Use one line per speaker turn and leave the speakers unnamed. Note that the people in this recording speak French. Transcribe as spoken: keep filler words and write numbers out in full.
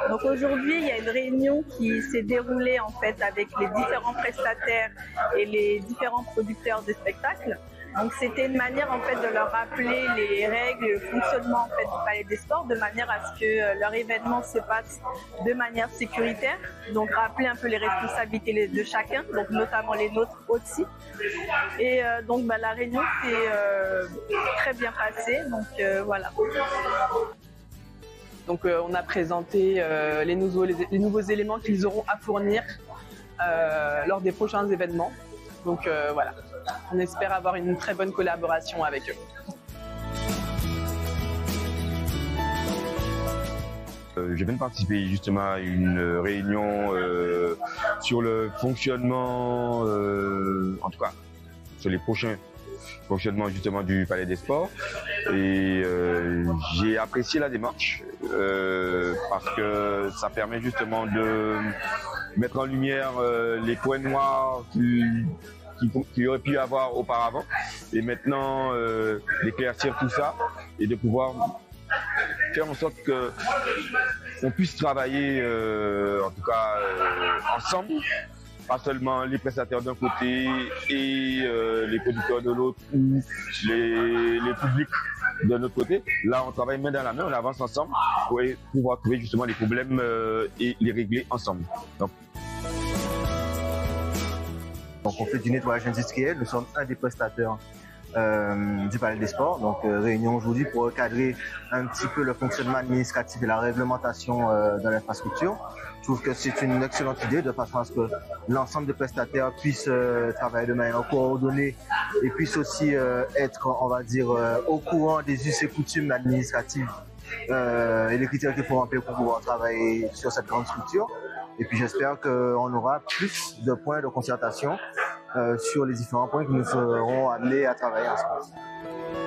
Donc aujourd'hui, il y a une réunion qui s'est déroulée en fait avec les différents prestataires et les différents producteurs de spectacles. Donc c'était une manière en fait de leur rappeler les règles, le fonctionnement en fait du Palais des Sports, de manière à ce que euh, leur événement se passe de manière sécuritaire. Donc rappeler un peu les responsabilités de chacun, donc notamment les nôtres aussi. Et euh, donc bah, la réunion s'est euh, très bien passée. Donc euh, voilà.
Donc euh, on a présenté euh, les, nouveaux, les, les nouveaux éléments qu'ils auront à fournir euh, lors des prochains événements. Donc euh, voilà, on espère avoir une très bonne collaboration avec eux.
Euh, je viens de participer justement à une réunion euh, sur le fonctionnement, euh, en tout cas sur les prochains fonctionnements justement du Palais des Sports. Et euh, j'ai apprécié la démarche euh, parce que ça permet justement de mettre en lumière euh, les points noirs qui, qui, qui aurait pu y avoir auparavant et maintenant euh, d'éclaircir tout ça et de pouvoir faire en sorte que on puisse travailler euh, en tout cas euh, ensemble, pas seulement les prestataires d'un côté et euh, les producteurs de l'autre ou les, les publics de notre côté. Là, on travaille main dans la main, on avance ensemble pour pouvoir trouver justement les problèmes euh, et les régler ensemble. Donc,
Donc on fait du nettoyage industriel, nous sommes un des prestataires euh, du Palais des Sports. Donc euh, réunion aujourd'hui pour recadrer un petit peu le fonctionnement administratif et la réglementation euh, de l'infrastructure. Je trouve que c'est une excellente idée de façon à ce que l'ensemble des prestataires puissent euh, travailler de manière coordonnée et puissent aussi euh, être, on va dire, euh, au courant des us et coutumes administratives euh, et les critères qu'il faut remplir pour pouvoir travailler sur cette grande structure. Et puis j'espère qu'on aura plus de points de concertation euh, sur les différents points que nous serons amenés à travailler ensemble.